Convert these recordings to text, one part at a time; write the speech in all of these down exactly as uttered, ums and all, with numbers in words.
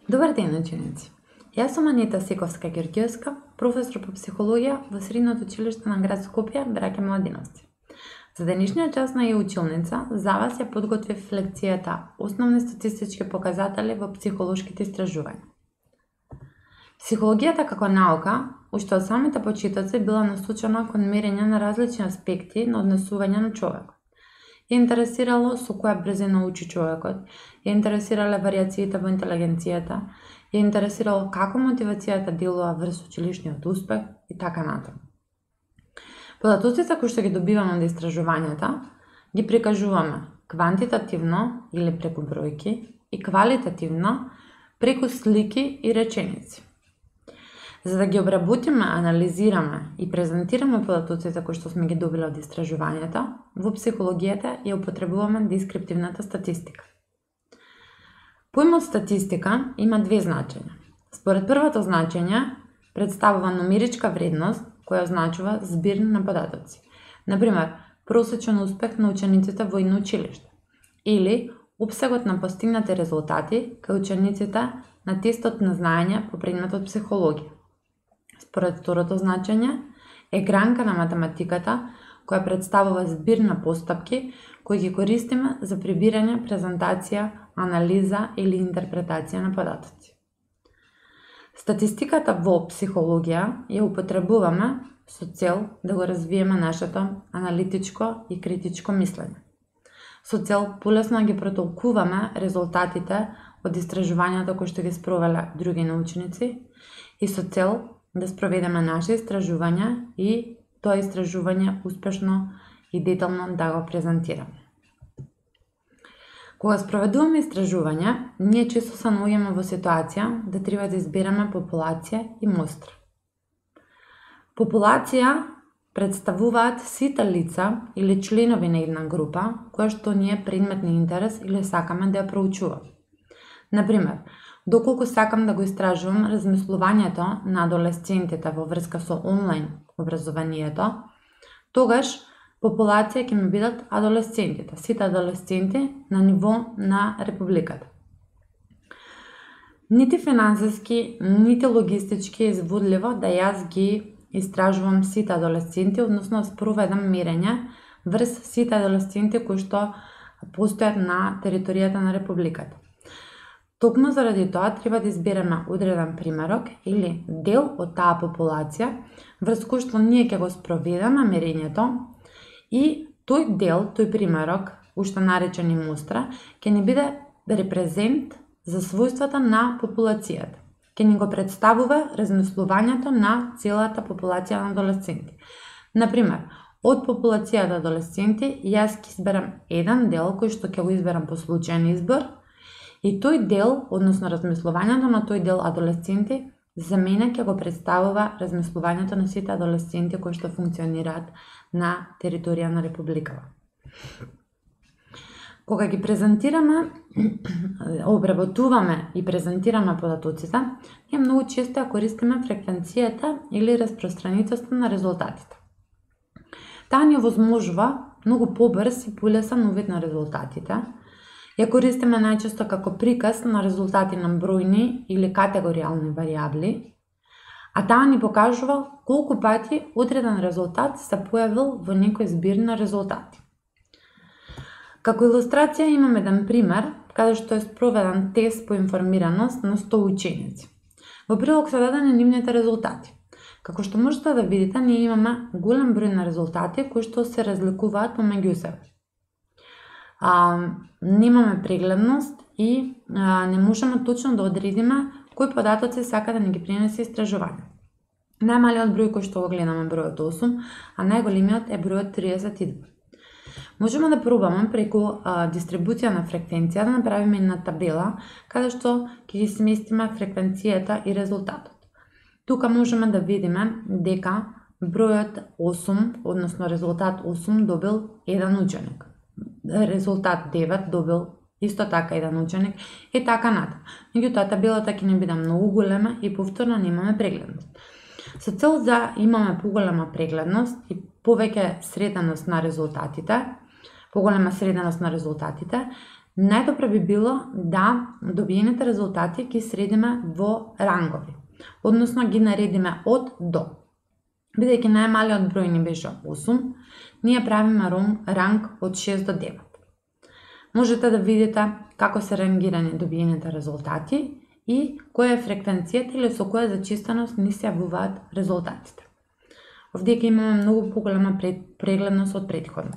Добар ден, ученици! Јас сум Анита Сиковска-Ѓорѓевска, професор по психологија во Средното училиште на град Скопје, браќа Младиновци. За денешниот час на e-училница, за вас ја подготвив лекцијата Основни статистички показатели во психолошките истражувања. Психологијата како наука, уште од самите почетоци била насочена кон мерење на различни аспекти на однесување на човекот. Ја интересирало со која брзина учи човекот, ја интересирале варијациите во интелигенцијата, ја интересирало како мотивацијата делува врз училишниот успех и така натаму. Податоците кои што ги добиваме од истражувањата, ги прикажуваме квантитативно или преку бројки и квалитативно преку слики и реченици. За да ги обработиме, анализираме и презентираме податоците кои што сме ги добиле од истражувањата, во психологијата ја употребуваме дескриптивната статистика. Поимот статистика има две значења. Според првото значење, представува нумеричка вредност која означува збир на податоци. Например, просечен успех на учениците во едно училиште или опсегот на постигнати резултати кај учениците на тестот на знаење по предметот психологија. Според второто значење, е гранка на математиката која представува збир на постапки кои ги користиме за прибирање, презентација, анализа или интерпретација на податоци. Статистиката во психологија ја употребуваме со цел да го развиеме нашето аналитичко и критичко мислење. Со цел полесно ги протолкуваме резултатите од истражувањата кои што ги спровеле други научници и со цел да спроведеме наши истражувања и тоа истражување успешно и детално да го презентираме. Кога спроведуваме истражување, ние често се наоѓаме во ситуација да треба да избереме популација и мустра. Популација представуваат сите лица или членови на една група која што ни е предмет на интерес или сакаме да ја проучуваме. Например, доколку сакам да го истражувам размислувањето на адолесцентите во врска со онлайн образованието, тогаш популација ќе ми бидат адолесцентите, сите адолесценти на ниво на републиката. Нити финансиски, нити логистички е изводливо да јас ги истражувам сите адолесценти, односно спроведам мерење врз сите адолесценти кои што постојат на територијата на републиката. Токму заради тоа треба да избереме одреден примерок или дел од таа популација врз кој што ние ќе го спроведеме мерењето и тој дел, тој примерок, уште наречен и мустра, ќе ни биде репрезент за својствата на популацијата. Ќе ни го представува размислувањето на целата популација на адолесценти. Например, од популацијата адолесценти јас ќе изберам еден дел кој што ќе го изберам по случајен избор и тој дел, односно размислувањето на тој дел адолесценти, за мене ќе го представува размислувањето на сите адолесценти кои што функционираат на територија на републикава. Кога ги презентираме, обработуваме и презентираме податоците, ние многу често ја користиме фреквенцијата или распространитоста на резултатите. Таа ни овозможува многу побрз и полесен увид на резултатите. Ја користиме најчесто како приказ на резултати на бројни или категоријални варијабли, а таа ни покажува колку пати одреден резултат се појавил во некој збир на резултати. Како илустрација имам еден пример каде што е спроведен тест по информираност на сто ученици. Во прилог се дадени нивните резултати. Како што можете да видите, ние имаме голем број на резултати кои што се разликуваат помеѓу себе. А, немаме прегледност и а, не можеме точно да одредиме кои податоци сака да ни ги пренесе истражување. Најмалиот број кој што го гледаме бројот осум, а најголемиот е бројот триесет и два. Можеме да пробаме преку а, дистрибуција на фреквенција да направиме една табела каде што ќе ги сместиме фреквенцијата и резултатот. Тука можеме да видиме дека бројот осум, односно резултат осум добил еден ученик. Резултат девет добил исто така еден ученик и така натаму. Меѓутоа табелата ќе не биде многу голема и повторно немаме прегледност. Со цел да имаме поголема прегледност и повеќе среденост на резултатите, поголема среденост на резултатите, најдобро би било да добиените резултати ги средиме во рангови, односно ги наредиме од до. Бидејќи најмалиот број ни беше осум, ние правиме ранг од шест до девет. Можете да видите како се рангирани добиените резултати и која е фреквенцијата или со која зачистеност ни се јавуваат резултатите. Овде ќе имаме многу поголема прегледност од претходно.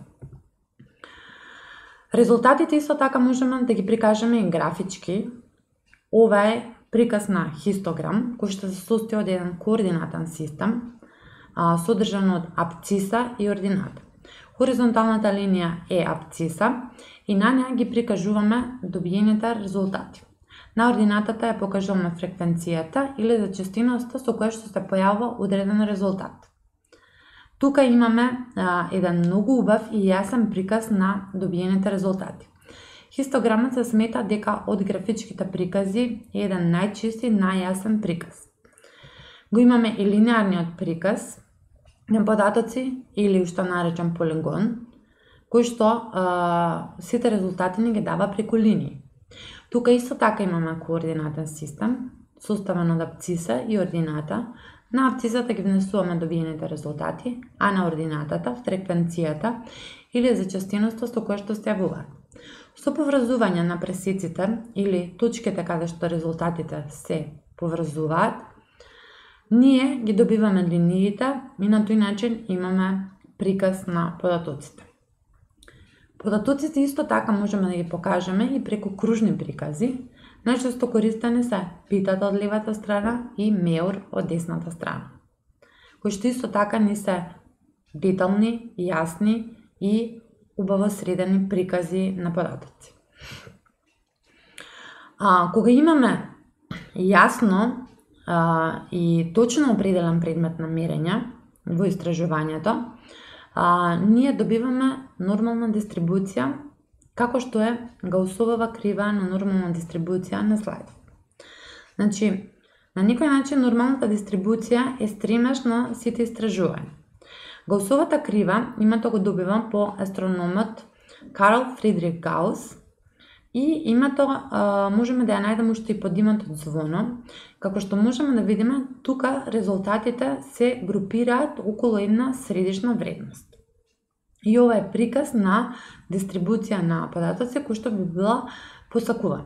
Резултатите исто така можеме да ги прикажеме и графички. Ова е приказ на хистограм, кој што се состои од еден координатен систем, содржан од абциса и ордината. Хоризонталната линија е абциса и на неа ги прикажуваме добиените резултати. На ординатата ја покажуваме фреквенцијата или зачестиноста со која што се појавува одреден резултат. Тука имаме а, еден многу убав и јасен приказ на добиените резултати. Хистограмот се смета дека од графичките прикази е еден најчист и најјасен приказ. Го имаме и линеарниот приказ на податоци или уште наречен полигон, кој што а, сите резултати ни ги дава преку линии. Тука исто така имаме координатен систем, составен од абциса и ордината. На абцисата ги внесуваме добиените резултати, а на ординатата фреквенцијата или зачестиноста со која што се јавуваат. Со поврзување на пресеците или точките каде што резултатите се поврзуваат, ние ги добиваме линиите и на тој начин имаме приказ на податоците. Податоците исто така можеме да ги покажеме и преку кружни прикази. Најчесто користени се питата од левата страна и меор од десната страна, кои што исто така ни се детални, јасни и убаво средени прикази на податоци. А, кога имаме јасно а, и точно определен предмет на мерење во истражувањето, а, ние добиваме нормална дистрибуција како што е Гаусовава крива на нормална дистрибуција на слайдот. Значи, на некој начин нормалната дистрибуција е стремеж на сите истражувања. Гаусовата крива името го добива по астрономот Карл Фридрих Гаус и името а, можеме да ја најдеме уште и под името звоно, како што можеме да видиме тука резултатите се групираат околу една средишна вредност. И ова е приказ на дистрибуција на податоци кој што би била посакувана.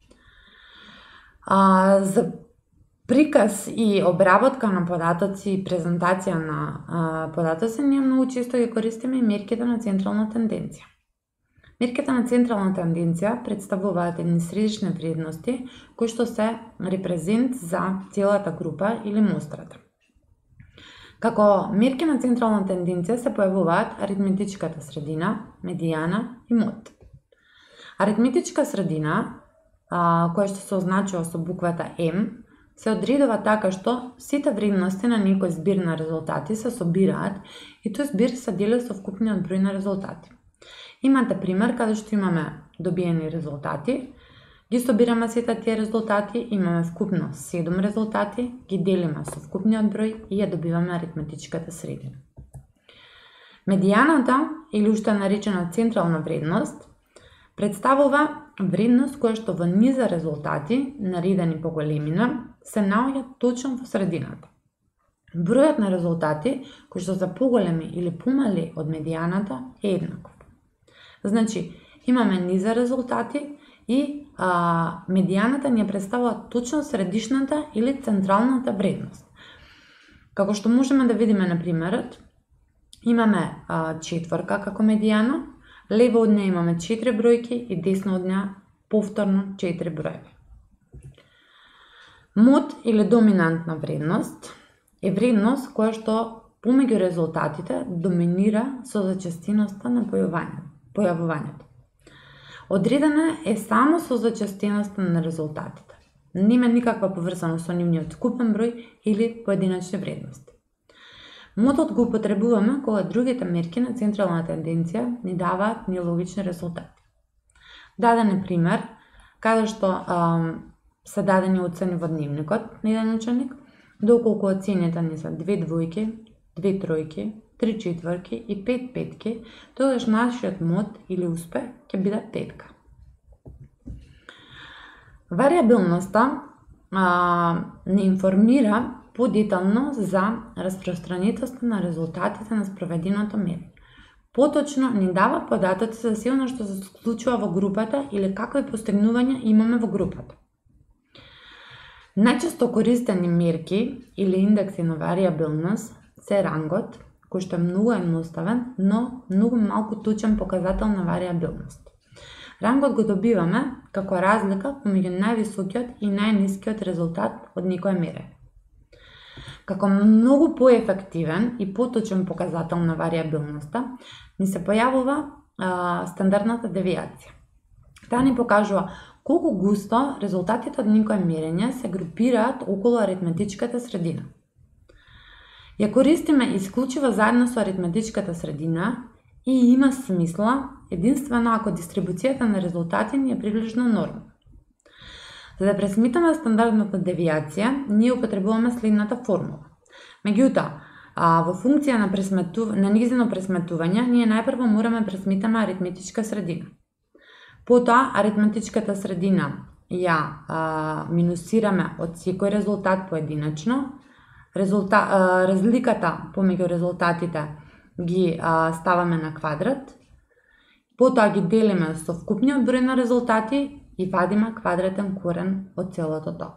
А, за приказ и обработка на податоци и презентација на а, податоци ние многу често ги користиме и мерките на централна тенденција. Мерките на централна тенденција представуваат едни средишни вредности кои што се репрезент за целата група или мострата. Како мерки на централна тенденција се појавуваат аритметичката средина, медијана и мод. Аритметичка средина, а, која што се означува со буквата М, се одредува така што сите вредности на некој збир на резултати се собираат и тој збир се дели со вкупниот број на резултати. Имате пример каде што имаме добиени резултати, ги собираме сите тие резултати, имаме вкупно седум резултати, ги делиме со вкупниот број и ја добиваме аритметичката средина. Медијаната, или уште наречена централна вредност, представува вредност која што во низа резултати, наредени по големина, се наоѓа точно во средината. Бројот на резултати кои што се поголеми или помали од медијаната е еднаков. Значи, имаме низа резултати и а, медијаната ни ја представува точно средишната или централната вредност. Како што можеме да видиме на примерот, имаме а, четворка како медијана, лево од неја имаме четири бројки и десно од неја повторно четири бројки. Мод или доминантна вредност е вредност која што помеѓу резултатите доминира со зачестиноста на појавувањето. Одредена е само со зачестеноста на резултатите. Нема никаква поврзаност со нивниот вкупен број или поединачни вредности. Модот го употребуваме кога другите мерки на централна тенденција ни даваат нелогични резултати. Даден е пример каде што а, се дадени оцени во дневникот на еден ученик, доколку оцените ни се две двојки, две тројки, три четврки и пет петки, тогаш нашиот мод или успех ќе биде петка. Вариабилноста а, не информира подетално за распространитоста на резултатите на спроведеното мерење. Поточно ни дава податоци за се она што се случува во групата или какви постигнувања имаме во групата. Најчесто користени мерки или индекси на вариабилност се рангот, кој што е многу едноставен, но многу малку точен показател на вариабилност. Рангот го добиваме како разлика помеѓу највисокиот и најнискиот резултат од некоја мерење. Како многу поефективен и поточен показател на вариабилноста, ни се појавува а, стандардната девијација. Таа ни покажува колку густо резултатите од некоја мерење се групираат околу аритметичката средина. Ја користиме исклучиво заедно со аритметичката средина и има смисла единствено ако дистрибуцијата на резултати ни е приближно норма. За да пресметаме стандардната девијација, ние употребуваме следната формула. Меѓутоа, во функција на, пресметув... на низино пресметување, ние најпрво мораме пресметаме аритметичка средина. Потоа, аритметичката средина ја а, минусираме од секој резултат поединачно, резулта... а, разликата помеѓу резултатите ги а, ставаме на квадрат, потоа ги делиме со вкупниот број на резултати и вадиме квадратен корен од целото тоа.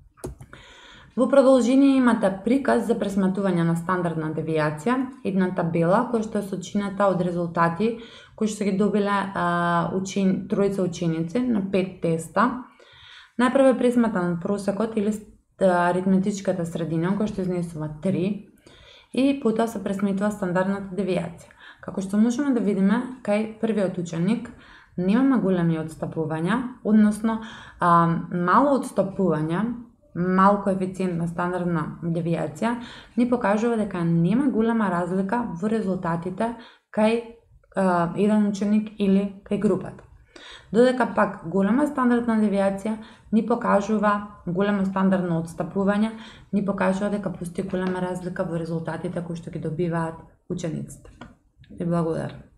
Во продолжение имате приказ за пресметување на стандардна девијација, една табела која што е сочинета од резултати кои што ги добиле а, учен... тројца ученици на пет теста. Најпрво е пресметан просекот или аритметичката средина која што изнесува три и потоа се пресметува стандардната девијација. Како што можеме да видиме, кај првиот ученик немаме големи отстапувања, односно а, мало отстапување, мал коефициент на стандардна девијација, ни покажува дека нема голема разлика во резултатите кај а, еден ученик или кај групата. Додека пак голема стандардна девијација ни покажува големо стандардно отстапување, ни покажува дека постои голема разлика во резултатите кои што ги добиваат учениците. И благодарам.